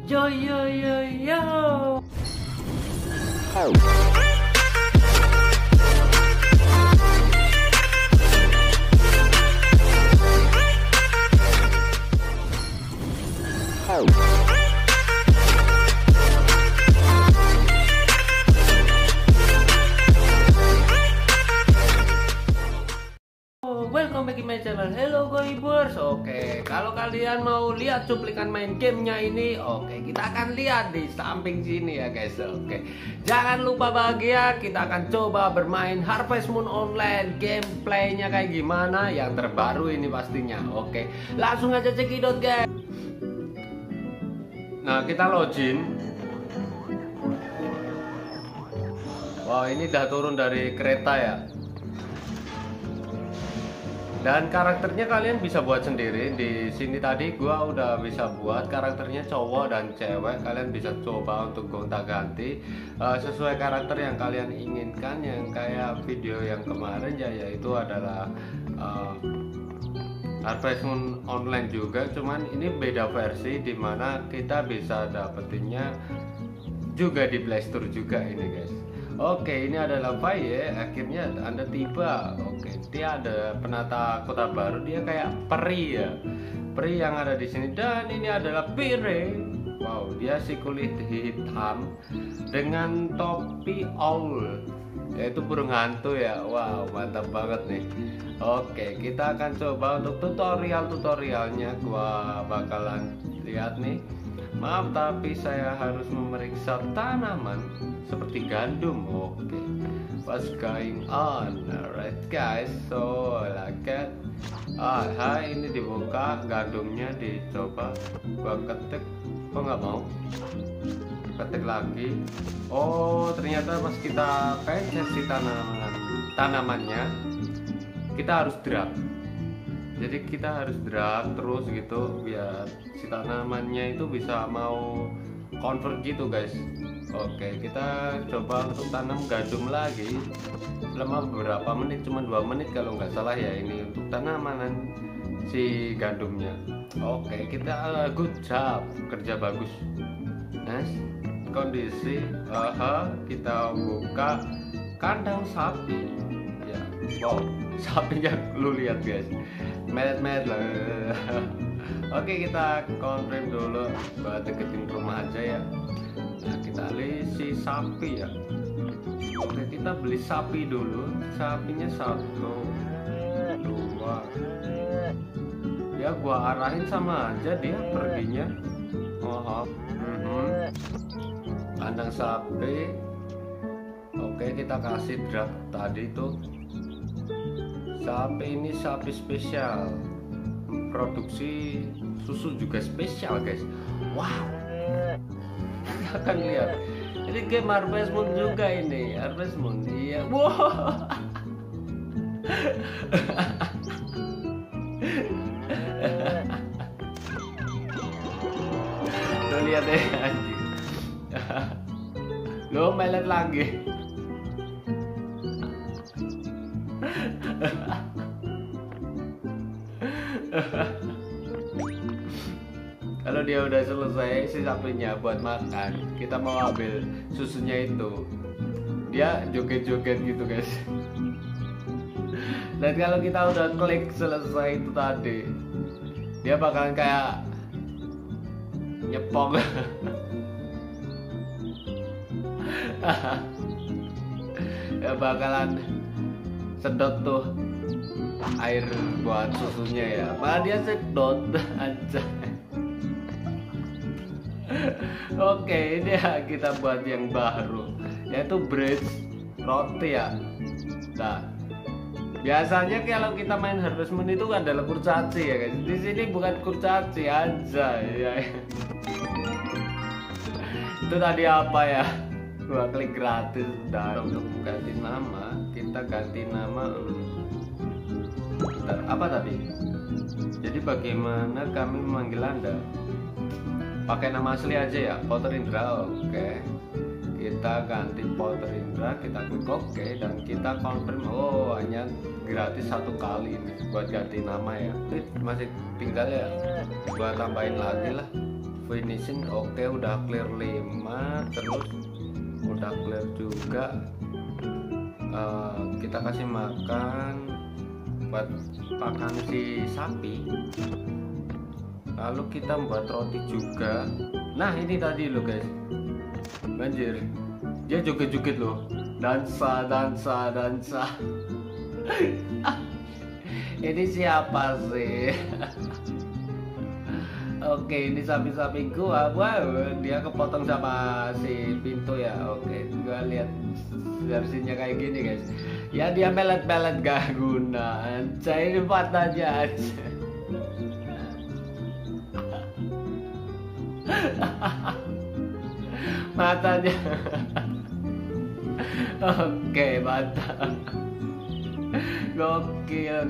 Yo yo yo yo. Welcome back to my channel. Hello Goibers. Oke, kalau kalian mau lihat cuplikan main gamenya ini, oke, kita akan lihat di samping sini ya guys. Oke, jangan lupa bahagia. Kita akan coba bermain Harvest Moon Online. Gameplaynya kayak gimana? Yang terbaru ini pastinya. Oke, langsung aja cekidot guys. Nah, kita login. Wah, ini udah turun dari kereta ya. Dan karakternya kalian bisa buat sendiri. Di sini tadi gua udah bisa buat karakternya cowok dan cewek. Kalian bisa coba untuk gonta-ganti sesuai karakter yang kalian inginkan. Yang kayak video yang kemarin ya, yaitu adalah Harvest Moon Online juga. Cuman ini beda versi, dimana kita bisa dapetinnya juga di Play Store juga ini guys. Oke, ini adalah Faye. Akhirnya Anda tiba. Oke, dia ada penata kota baru. Dia kayak peri ya, peri yang ada di sini. Dan ini adalah Pire. Wow, dia si kulit hitam dengan topi owl, yaitu burung hantu ya. Wow, mantap banget nih. Oke, kita akan coba untuk tutorialnya. Gua bakalan lihat nih. Maaf, tapi saya harus memeriksa tanaman seperti gandum. Oke, what's going on? Alright guys, so like that. Hai, ini dibuka, gandumnya dicoba. Gua ketik, kok nggak mau? Ketik lagi. Oh, ternyata pas kita pencet si tanamannya, kita harus drag. Jadi kita harus drag terus gitu biar si tanamannya itu bisa mau convert gitu guys. Oke, kita coba untuk tanam gandum lagi selama beberapa menit, cuma 2 menit kalau nggak salah ya, ini untuk tanaman si gandumnya. Oke, kita good job, kerja bagus. Nice. Kondisi kita buka kandang sapi ya. Wow, sapinya lu lihat guys, melet lah. Oke, kita confirm dulu buat deketin rumah aja ya. Nah, kita beli si sapi ya. Oke, kita beli sapi dulu. Sapinya 1, 2. Ya gua arahin sama aja dia perginya. Kandang sapi. Oke, kita kasih drag tadi tuh. Sapi ini sapi spesial, produksi susu juga spesial guys. Wow, kita akan lihat. Ini game Harvest Moon juga ini. Harvest Moon, iya. Wow. Lo lihat deh anjing. Lo melet lagi. Kalau dia udah selesai si sapinya buat makan, kita mau ambil susunya itu, dia joget-joget gitu guys. Dan kalau kita udah klik selesai itu tadi, dia bakalan kayak nyepong. Ya bakalan sedot tuh air buat susunya ya, malah dia sedot aja. Oke, ini ya kita buat yang baru, yaitu bread roti ya. Nah, biasanya kalau kita main Harvest Moon itu kan adalah kurcaci ya guys. Di sini bukan kurcaci aja ya. Itu tadi apa ya? Gua klik gratis. Dan untuk ganti nama, kita ganti nama. Bentar, apa tadi? Jadi bagaimana kami memanggil Anda? Pakai nama asli aja ya, Potter Indra. Oke, kita ganti Potter Indra, kita klik OK dan kita confirm. Oh, hanya gratis 1 kali ini buat ganti nama ya. Masih tinggal ya, gua tambahin lagi lah finishing. Oke, udah clear 5, terus udah clear juga. Kita kasih makan buat pakan si sapi, lalu kita buat roti juga. Nah ini tadi lo guys, banjir, dia joget-joget loh, dansa. Ini siapa sih? Oke, ini sapi-sapi gua. Wow, dia kepotong sama si pintu ya. Oke, gua lihat versinya kayak gini guys. Ya dia pelet-pelet gak guna. Anjay, ini matanya aja. Matanya. Oke, mantap. Gokil.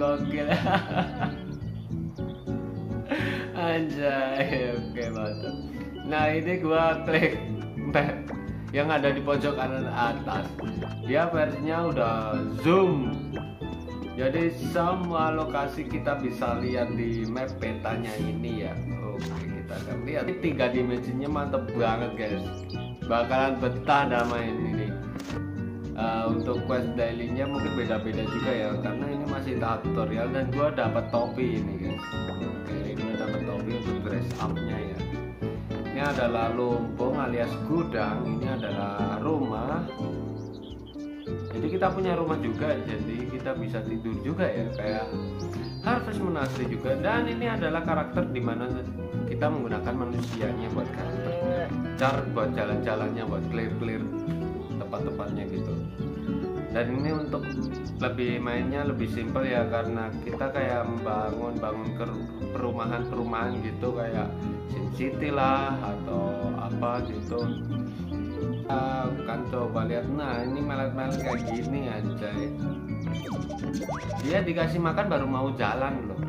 Anjay, oke mantap. Nah ini gua klik map yang ada di pojok kanan atas. Dia versinya udah zoom. Jadi semua lokasi kita bisa lihat di map petanya ini ya. Oke, kita akan lihat. Ini 3 dimensinya mantep banget guys. Bakalan betah dah main ini. Untuk quest dailynya mungkin beda-beda juga ya, karena ini masih tahap tutorial dan gua dapat topi ini guys. Oke, gua dapat topi untuk dress up-nya ya. Ini adalah lumbung alias gudang, ini adalah rumah. Jadi kita punya rumah juga, jadi kita bisa tidur juga ya, kayak Harvest Moon asli juga. Dan ini adalah karakter dimana kita menggunakan manusianya buat karakter, cara buat jalan-jalannya, buat clear tempat-tempatnya gitu. Dan ini untuk lebih mainnya lebih simpel ya, karena kita kayak bangun ke perumahan gitu, kayak SimCity lah atau apa gitu. Kan coba lihat, nah ini melet-melet kayak gini anjay. Dia dikasih makan baru mau jalan loh.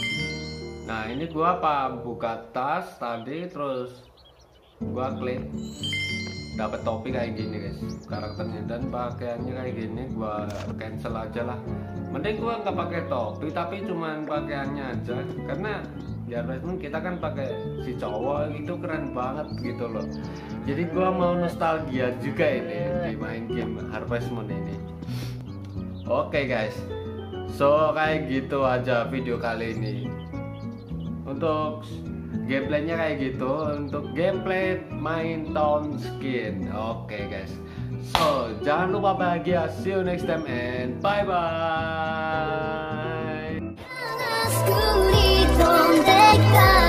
Nah ini gua buka tas tadi, terus gua klik, dapat topi kayak gini guys karakternya, dan pakaiannya kayak gini. Gua cancel aja lah, mending gua nggak pakai topi tapi cuman pakaiannya aja, karena ya kita kan pakai si cowok itu keren banget gitu loh. Jadi gua mau nostalgia juga ini di main game Harvest Moon ini. Oke guys, so kayak gitu aja video kali ini. Untuk gameplaynya kayak gitu, untuk gameplay main Town Skin. Oke guys, so jangan lupa bahagia. See you next time and bye bye.